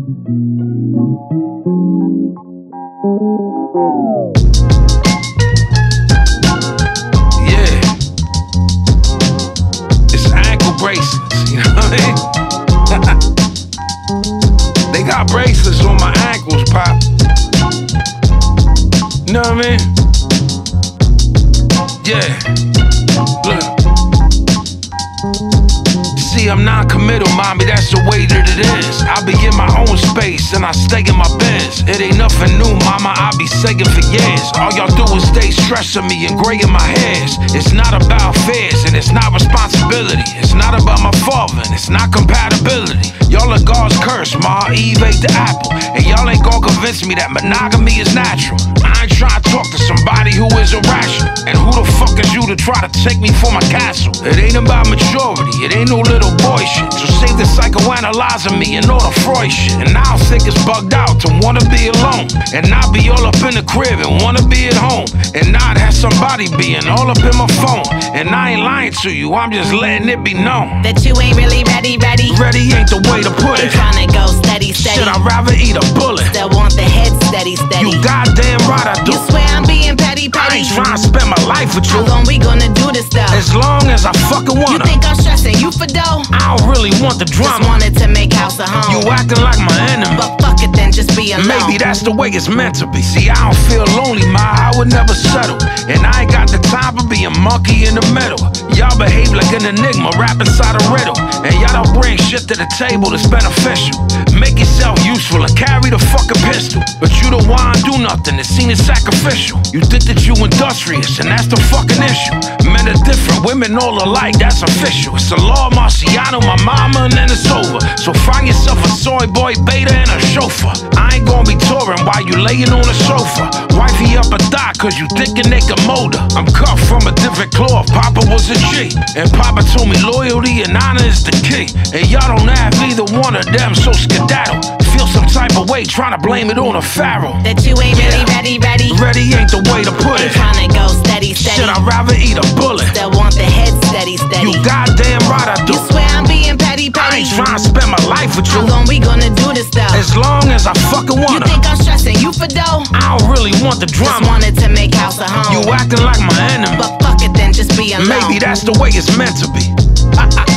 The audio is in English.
Yeah. It's ankle bracelets, you know what I mean? They got bracelets on my ankles, Pop. You know what I mean? Yeah. Look. See, I'm non-committal, mommy, that's the way that it is. I be in my own space and I stay in my beds. It ain't nothing new, mama, I be saying for years. All y'all do is stay stressing me and graying my hairs. It's not about fears and it's not responsibility. It's not about my father and it's not compatibility. Y'all are God's curse, ma, Eve ate the apple. And y'all ain't gonna convince me that monogamy is natural. I ain't trying to talk to somebody who is irrational. And who the fuck is you to try to take me for my castle? It ain't about maturity, it ain't no little boy shit. So save the psychoanalyzing me and all the Freud shit. And I don't think it's bugged out to wanna be alone and not be all up in the crib and wanna be at home and not have somebody being all up in my phone. And I ain't lying to you, I'm just letting it be known that you ain't really ready. Ready ain't the way to put it. Ain't tryna go steady. Shit, I'd rather eat a bullet. Still want the head steady. You goddamn right I do. You swear I'm being petty. I ain't tryna spend my life with you. How long we gonna do this though? As long as I fucking wanna. You think I'm stressing you for dough? I don't really want the drama. Just wanted to make house a home. You acting like my enemy. But fuck it then, just be alone. Maybe that's the way it's meant to be. See, I don't feel lonely, ma, I would never settle. And I ain't got the time for being monkey in the middle. Y'all behave like an enigma, rap inside a riddle. And y'all don't bring shit to the table that's beneficial. Make yourself useful and carry the fucking pistol. But you don't wanna do nothing, it's seen as sacrificial. You think that you industrious, and that's the fucking issue. Men are different, women all alike, that's official. It's a law, Marciano, my mama, and then it's over. So find yourself a soy boy, beta, and a chauffeur. I ain't gonna be touring while you laying on the sofa. Wifey up a thigh, cause you thinking they can mold her. I'm cut from a different cloth, Papa was a G. And Papa told me loyalty and honor is the key. And y'all don't have either one of them, so skedaddle. Feel some type of way, trying to blame it on a pharaoh. That you ain't really ready. Ready ain't the way to put it. Ain't tryna go steady. Shit, I'd rather eat a bullet. Still want the head steady. You goddamn right I do. You swear I'm being petty. I ain't tryna spend my life with you. How long we gonna do this though? As long as I fucking wanna. You think I'm stressing you for dough? I don't really want the drama. Just wanted to make house a home. You acting like my enemy. But fuck it then, just be alone. Maybe that's the way it's meant to be.